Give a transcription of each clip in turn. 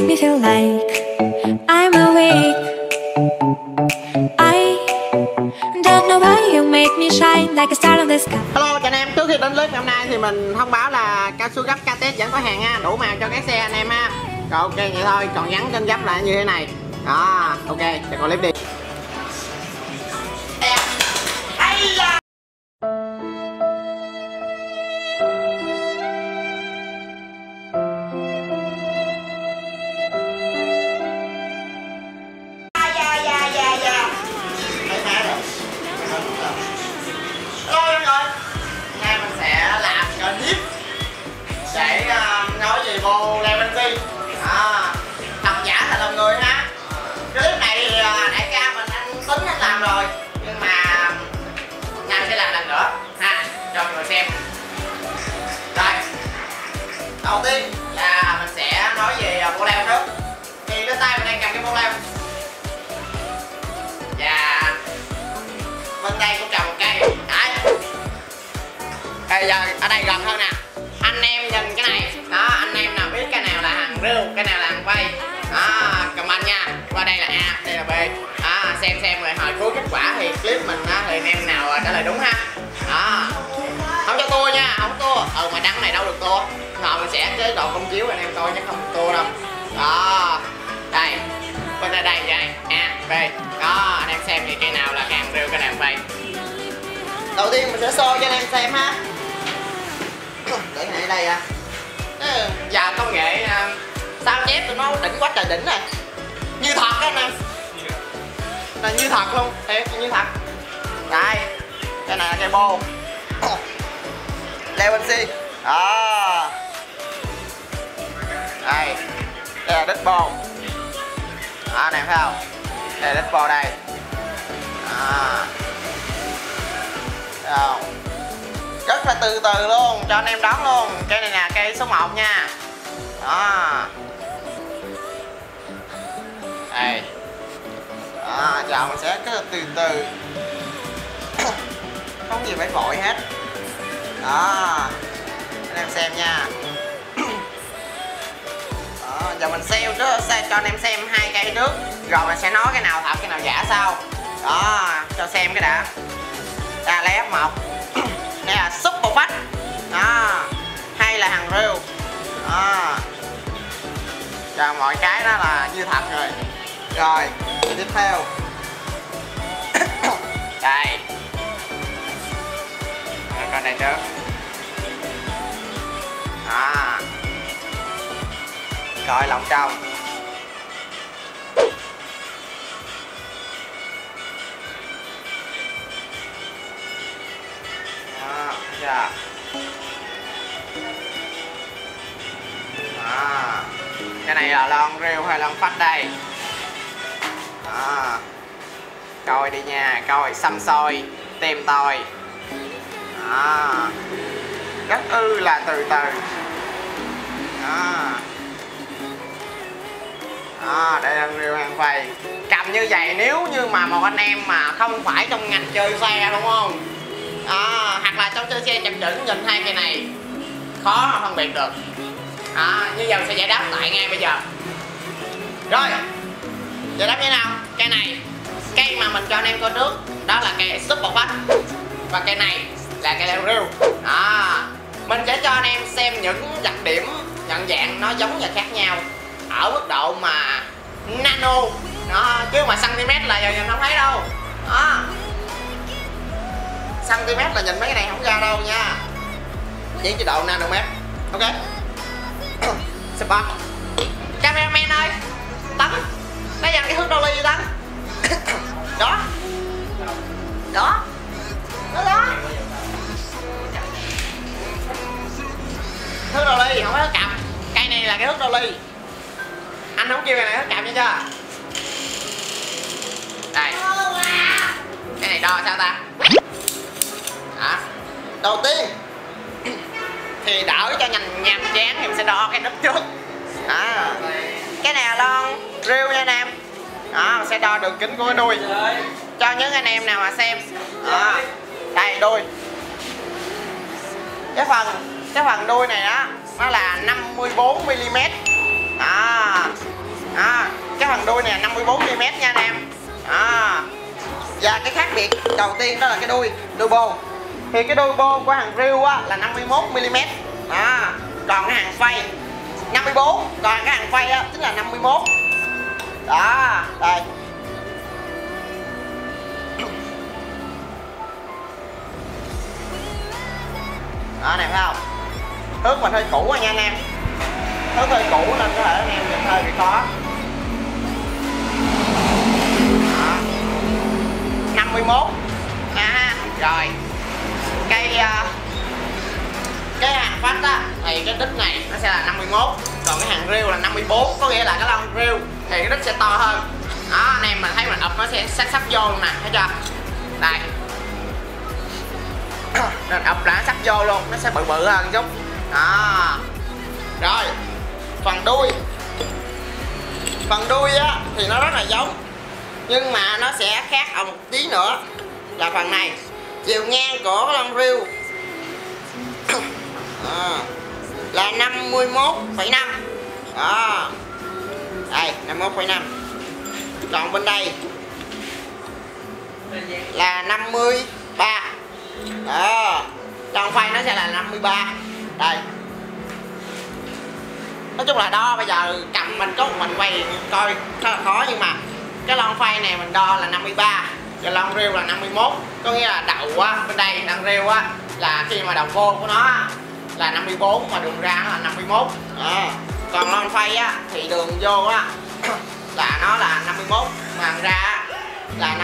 make me feel like I'm awake. I don't know why you make me shine like a star on the sky. Hello chào anh em, trước khi đến clip hôm nay thì mình thông báo là cao su gấp KTS vẫn có hàng ha, đủ màu cho cái xe anh em ha. Rồi ok vậy thôi, còn gắn trên gấp là như thế này. Đó, ok, cho coi clip đi. Nói về bộ Levency thật giả thành lòng người ha. Cái clip này thì đại ca mình anh tính anh làm rồi, nhưng mà Nam sẽ làm lần nữa ha, cho mọi người xem. Rồi đầu tiên là mình sẽ nói về bộ leo trước. Thì trên tay mình đang cầm cái bộ leo và bên đây cũng trồng một cây. Đấy, bây giờ ở đây gần hơn nè, anh em nhìn cái này đó, anh em nào biết cái nào là hàng rêu, cái nào là hàng vay đó, comment nha. Qua đây là A, đây là B đó, xem rồi hồi cuối kết quả thì clip mình đó, thì anh em nào trả lời đúng ha. Đó, không cho tua nha, không tua. Mà đăng này đâu được tua, rồi mình sẽ chế độ công chiếu anh em coi chứ không được tua đâu. Đó, đây bên đây vậy A, B đó, anh em xem thì cái nào là hàng rêu, cái nào vay. Đầu tiên mình sẽ show cho anh em xem ha. Để này đây à. Giờ công nghệ sao chép tụi nó đỉnh quá trời đỉnh rồi, như thật á nè, là như thật luôn, thiệt như thật. Đây, cái này là cây bô Levency đó, đây là đít bô đó, này thấy không, đây là đít bô đây đó. Đâu, rất là từ từ luôn, cho anh em đón luôn. Cây này là cây số 1 nha. Đó, đây đó, giờ mình sẽ cứ từ từ không gì phải vội hết. Đó, anh em xem nha. Đó, giờ mình sale trước, cho anh em xem hai cây trước, rồi mình sẽ nói cái nào thật cái nào giả sau. Đó, cho xem cái đã. Đây là F1, đây là Super Fast đó, hay là hàng rêu đó. Rồi mọi cái đó là như thật rồi. Rồi tiếp theo đây, con này trước đó, coi lòng trong đó, chưa? Đó, cái này là lon rêu hay lon phách đây đó. Coi đi nha, coi xăm xôi tìm tòi đó, rất là từ từ đó. Đó, đây là rêu hàng phầy, cầm như vậy nếu như mà một anh em mà không phải trong ngành chơi xe đúng không đó, hoặc là trong chơi xe chập chững, nhìn hai cây này khó mà phân biệt được đó. Như giờ sẽ giải đáp lại ngay bây giờ. Rồi giải đáp như thế nào? Cây này, cây mà mình cho anh em coi trước đó là cây Super Fast, và cây này là cây leo rêu đó. Mình sẽ cho anh em xem những đặc điểm nhận dạng nó giống và khác nhau ở mức độ mà nano đó, chứ mà cm là giờ mình không thấy đâu đó. Cm là nhìn mấy cái này không ra đâu nha, chỉ chế độ nanomet. Ok. Super cameraman ơi, Tấn nó dành cái thước đô ly Tấn đó đó đó đó, thước đô ly không phải thước cặp. Cây này là cái thước đô ly, anh không kêu cái này thước cặp nha chưa. Đây, cái này đo sao ta đó. Đầu tiên thì đỡ cho nhàm chán thì mình sẽ đo cái đít trước đó. Cái này là lon rêu nha anh em đó, mình sẽ đo đường kính của cái đuôi cho những anh em nào mà xem đó. Đây đuôi, cái phần đuôi này đó nó là 54 mm đó, Đó, cái phần đuôi này 54mm nha anh em. Đó. Và cái khác biệt đầu tiên đó là cái đuôi bô. Thì cái đuôi bô của hàng Reel á là 51mm. Đó. Còn cái hàng phay 54, còn cái hàng phay á chính là 51. Đó, đây. Đó này thấy không? Thước mình hơi cũ rồi nha anh em. Thước hơi cũ nên có thể anh em nhìn hơi bị khó. Đó. 51. Rồi. Cái hàng phát á thì cái đít này nó sẽ là 51, còn cái hàng Reel là 54, có nghĩa là cái lon Reel thì cái đít sẽ to hơn. Đó, anh em mình thấy mình ập nó sẽ sắp vô luôn nè, thấy chưa? Đây. Nên ập là sắp vô luôn, nó sẽ bự bự hơn chút. Đó. Rồi, phần đuôi á thì nó rất là giống, nhưng mà nó sẽ khác ở một tí nữa là phần này chiều ngang của cái lon Reel là 51,5. Đó. Đây, 51,5. Còn bên đây là 53. Đó. Lon phay nó sẽ là 53. Đây. Nói chung là đo bây giờ cầm mình có một mình quay coi khá là khó, nhưng mà cái lon phay này mình đo là 53, và lon Reel là 51. Có nghĩa là đầu á, bên đây lon Reel á là khi mà đầu vô của nó á, là 54 mà đường ra nó là 51. Còn lon phay á thì đường vô á là nó là 51 mà ra là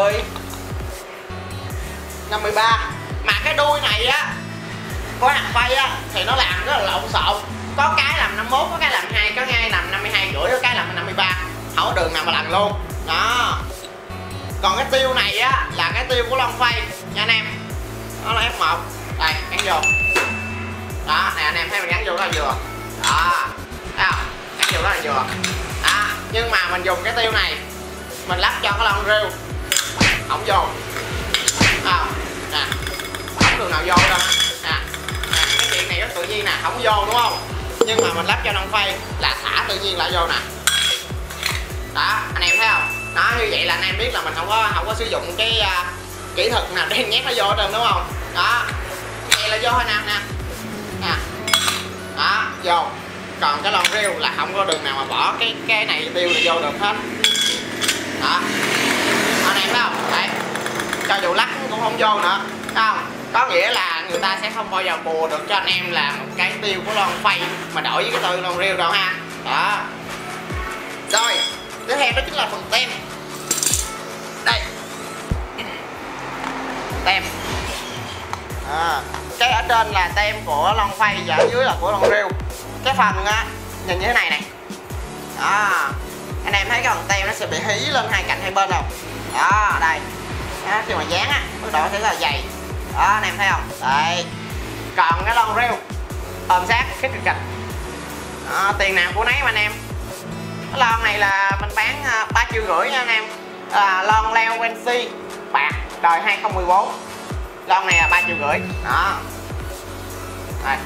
53. Mà cái đuôi này á có hàng phay á thì nó làm rất là lộn xộn, có cái làm 51, có cái làm 2, có cái làm 52 rưỡi, có cái làm 53, không có đường nào mà lần luôn. Đó. Còn cái tiêu này á là cái tiêu của lon phay nha anh em, nó là F1. Đây, gắn vô. Đó, này anh em thấy mình gắn vô đó là vừa. Đó, thấy không? Gắn vô đó là vừa. Đó, nhưng mà mình dùng cái tiêu này mình lắp cho cái lon Reel không vô. Nè, không đường nào vô đâu. Nè, cái chuyện này rất tự nhiên nè, không vô đúng không? Nhưng mà mình lắp cho lon phay là thả tự nhiên lại vô nè. Đó, anh em thấy không? Đó, như vậy là anh em biết là mình không có sử dụng cái kỹ thuật nào để nhét nó vô hết trơn đúng không? Đó, vậy là vô thôi nè. Đó, vô. Còn cái lon Reel là không có đường nào mà bỏ cái này tiêu là vô được hết. Đó, anh em thấy không? Đấy, cho dù lắc cũng không vô nữa, thấy không? Có nghĩa là người ta sẽ không bao giờ bù được cho anh em là một cái tiêu của lon phay mà đổi với cái tiêu lon Reel đâu ha. Đó. Rồi, tiếp theo đó chính là phần tem. Đây, tem. Cái ở trên là tem của lon phay và ở dưới là của lon Reel. Cái phần á nhìn như thế này nè. Đó, anh em thấy cái phần tem nó sẽ bị hí lên hai cạnh hai bên không? Đó, đây. Đó, khi mà dán á, mức độ sẽ rất là dày. Đó, anh em thấy không? Đấy. Còn cái lon Reel ôm sát cái cực kịch. Đó, tiền nào của nấy mà anh em. Cái lon này là mình bán 3,5 triệu nha anh em. Lon leo Wensi bạc đời 2014. Lon này là 3,5 triệu. Đó. Đây.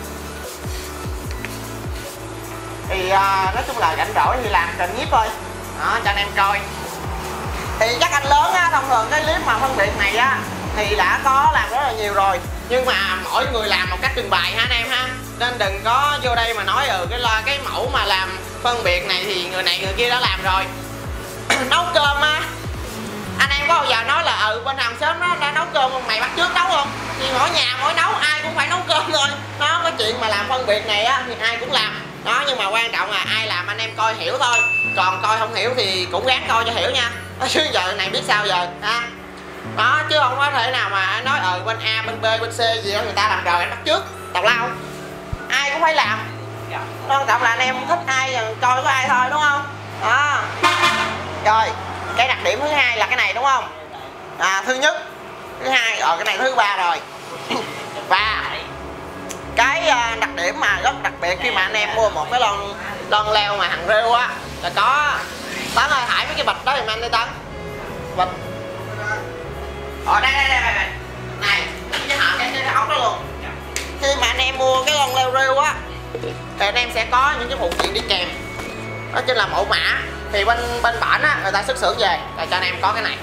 Thì nói chung là rảnh rỗi thì làm trình nhiếp thôi. Đó, cho anh em coi. Thì chắc anh lớn á, thông thường cái clip mà phân biệt này á thì đã có làm rất là nhiều rồi, nhưng mà mỗi người làm một cách trình bày ha anh em ha, nên đừng có vô đây mà nói cái mẫu mà làm phân biệt này thì người này người kia đã làm rồi. Nấu cơm á, anh em có bao giờ nói là bên hàng xóm nó đã nấu cơm không, mày bắt chước nấu không? Thì mỗi nhà mỗi nấu ai cũng phải nấu cơm thôi. Nó có chuyện mà làm phân biệt này á thì ai cũng làm đó, nhưng mà quan trọng là ai làm anh em coi hiểu thôi, còn coi không hiểu thì cũng ráng coi cho hiểu nha, chứ giờ này biết sao giờ ha. Đó, chứ không có thể nào mà nói bên A bên B bên C gì đó người ta làm rồi anh bắt trước tào lao, ai cũng phải làm. Quan trọng là anh em thích ai coi có ai thôi đúng không? Đó. Rồi cái đặc điểm thứ hai là cái này đúng không? Thứ nhất, thứ hai, cái này thứ ba rồi. Và cái đặc điểm mà rất đặc biệt khi mà anh em mua một cái lon leo mà hàng Reel á là có Tấn ơi, thải mấy cái bịch đó giùm anh đi Tấn. Bịch. Đây này, cái họ cái ống đó luôn. Khi mà anh em mua cái lon leo Reel á thì anh em sẽ có những cái phụ kiện đi kèm. Đó chính là mẫu mã Thì bên bển á người ta xuất xưởng về rồi cho anh em có cái này.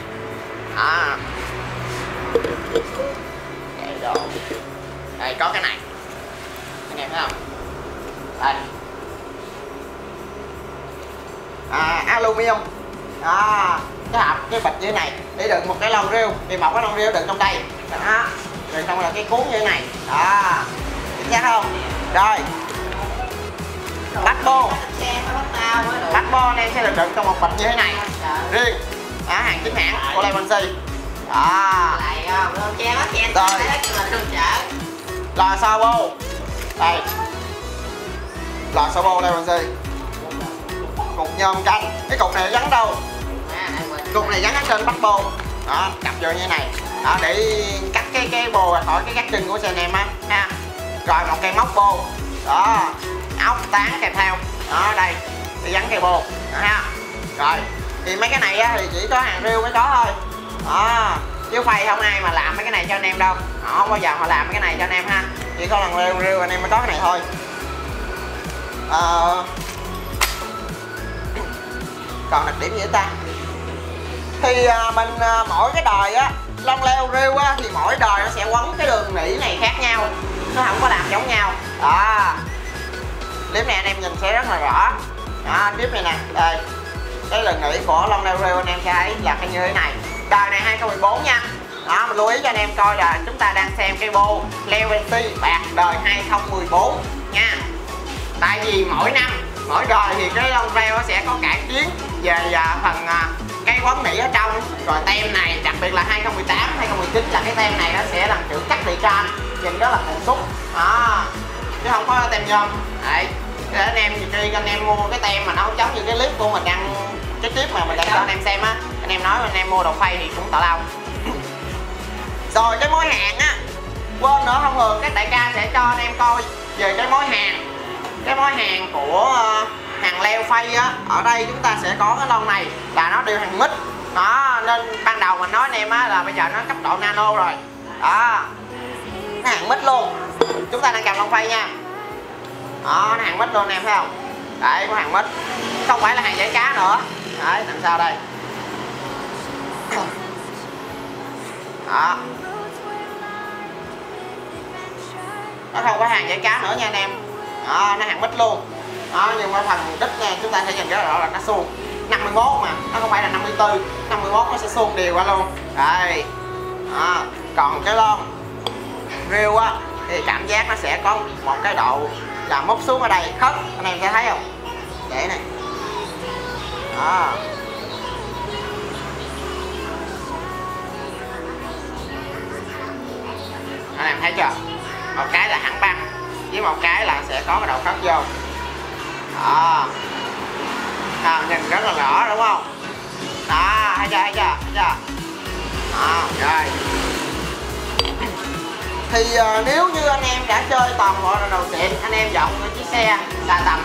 Đây có cái này anh em thấy không, đây aluminum cái hộp cái bịch như thế này để đựng một cái lon rêu, thì một cái lon rêu đựng trong đây đó, đựng trong là cái cuốn như thế này đó, chắc không. Rồi bát bô anh em sẽ được đựng trong một bịch như thế này riêng, hàng chính hãng của Lê Văn Si đó. Rồi lò xo bô, đây lò xo bô Lê Văn Si, cục nhôm canh, cái cục này gắn đâu, cục này gắn ở trên bát bô đó, cặp vô như thế này đó, để cắt cái bô ra khỏi cái gác chân của xe anh em á ha. Rồi một cây móc bô đó, ốc tán kèm theo đó, đây để gắn cây bô đó ha. Rồi thì mấy cái này á, thì chỉ có hàng riêu mới có thôi đó, chứ phay không ai mà làm mấy cái này cho anh em đâu, họ không bao giờ họ làm mấy cái này cho anh em ha, chỉ có lần riêu anh em mới có cái này thôi. Còn đặc điểm gì nữa ta, thì mình mỗi cái đời á lon leo riêu á, thì mỗi đời nó sẽ quấn cái đường nỉ này khác nhau, nó không có làm giống nhau đó. Clip này anh em nhìn sẽ rất là rõ đó, clip này nè, đây cái đường nỉ của lon leo riêu anh em sẽ thấy là cái như thế này, đời này 2014 nha đó. Mình lưu ý cho anh em coi là chúng ta đang xem cái bô Leo Văn Si bạc đời 2014 nha, tại vì mỗi năm mỗi đời thì cái lon leo sẽ có cải tiến về phần cái quấn nỉ ở trong, rồi tem này đặc biệt là 2018 2019 là cái tem này nó sẽ làm chữ cắt địa can, nhìn rất là cục xúc đó, chứ không có tem nhôm. Đấy để anh em khi anh em mua cái tem mà nó không giống như cái clip của mình đang, cái clip mà mình đang cho anh em xem á, anh em nói anh em mua đồ phay thì cũng tào lao. Rồi cái mối hàng á, quên nữa, thông thường các đại ca sẽ cho anh em coi về cái mối hàng của hàng leo phay á. Ở đây chúng ta sẽ có cái lon này là nó đều hàng mít đó, nên ban đầu mình nói anh em á là bây giờ nó cấp độ nano rồi đó, nó hàng mít luôn. Chúng ta đang cầm lon phay nha đó, nó hàng mít luôn em thấy không, đấy có hàng mít, không phải là hàng giải cá nữa. Đấy làm sao đây đó, nó không có hàng giải cá nữa nha anh em đó, nó hàng mít luôn đó. Nhưng mà phần đít nha, chúng ta sẽ nhìn rất rõ là nó suông 51 mà nó không phải là 54, 51 nó sẽ suông đều qua luôn đây đó. Còn cái lon riêu á thì cảm giác nó sẽ có một cái độ là móc xuống ở đây khớp, anh em sẽ thấy không, để này đó. Anh em thấy chưa, một cái là hẳn băng với một cái là sẽ có cái đầu khớp vô đó, nhìn rất là rõ đúng không đó, thấy chưa đó. Rồi thì nếu như anh em đã chơi toàn bộ là đồ xịn, anh em dọn cái chiếc xe là tầm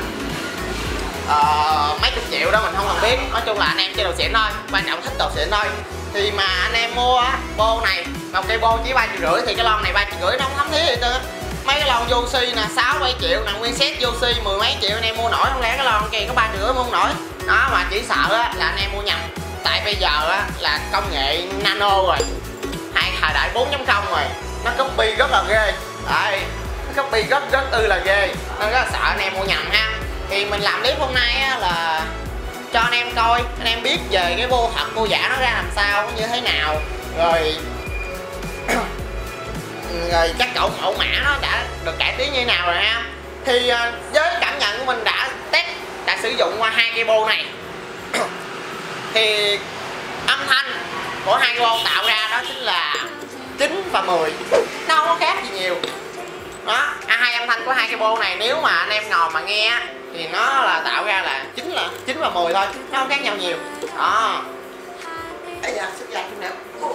mấy chục triệu đó mình không cần biết, nói chung là anh em chơi đồ xịn thôi, quan trọng thích đồ xịn thôi. Thì mà anh em mua á, bô này một cây bô chỉ 3,5 triệu thì cái lon này 3,5 triệu nó không thấm thía gì tư. Mấy cái lon Yoshi nè 6-7 triệu nè, nguyên set Yoshi 10 mấy triệu anh em mua nổi, không lẽ cái lon kia có 3,5 triệu mua không nổi đó. Mà chỉ sợ á, là anh em mua nhầm, tại bây giờ á, là công nghệ nano rồi, thời đại 4.0 rồi, nó copy rất là ghê đấy, nó copy rất là ghê, nên rất là sợ anh em mua nhầm ha. Thì mình làm clip hôm nay á, là cho anh em coi, anh em biết về cái bô thật bô giả nó ra làm sao, nó như thế nào, rồi rồi các mẫu mã nó đã được cải tiến như thế nào rồi ha. Thì với cảm nhận của mình đã sử dụng qua hai cây bô này thì âm thanh của hai cây bô tạo ra đó chính là 9 và 10, nó không có khác gì nhiều đó. Hai âm thanh của hai cây bô này nếu mà anh em ngồi mà nghe thì nó là tạo ra là 9 và 10 thôi, nó không khác nhau nhiều đó. Bây giờ sức giặt chút nữa.